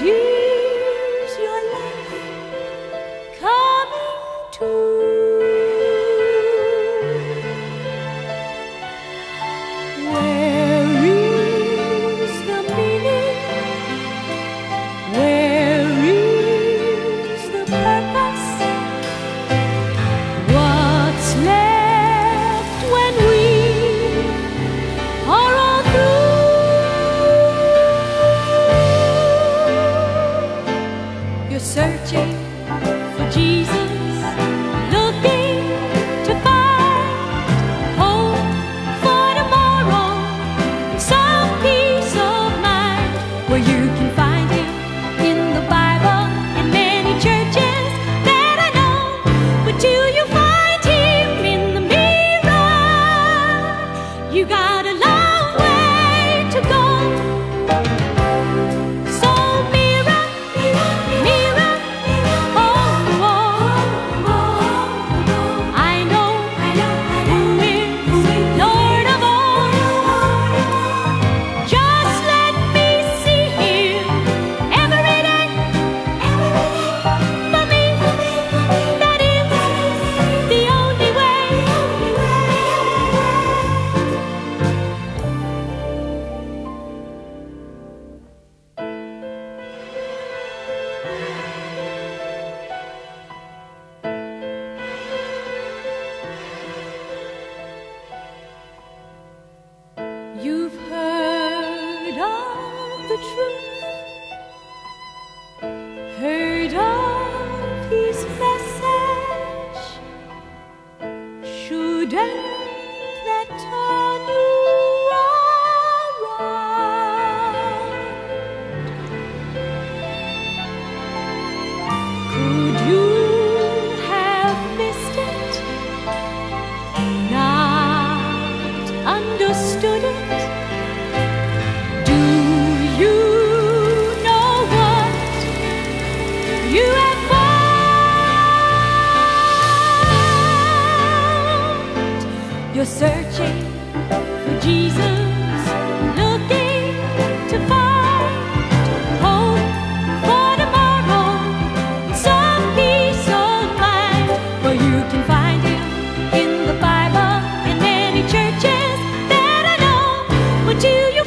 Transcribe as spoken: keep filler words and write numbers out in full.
is your life coming to? Where is the meaning? Where is the purpose? What's left when we are all through? You're searching for Jesus, looking to find hope for tomorrow, some peace of mind, where you can find Him in the Bible, in many churches that I know. But till you find Him in the mirror, you got a long way to go. So mirror, mirror, oh, oh, I know who is Lord of all. Just let me see Him every day. For me, that is the only way. You've heard of the truth, heard of His message. Shouldn't that turn you around? Could you have missed it, not understood it? Do you know what you have found? You're searching for Jesus, looking to find hope for tomorrow, some peace of mind, where you can find Him in the Bible, in many churches that I know. But till you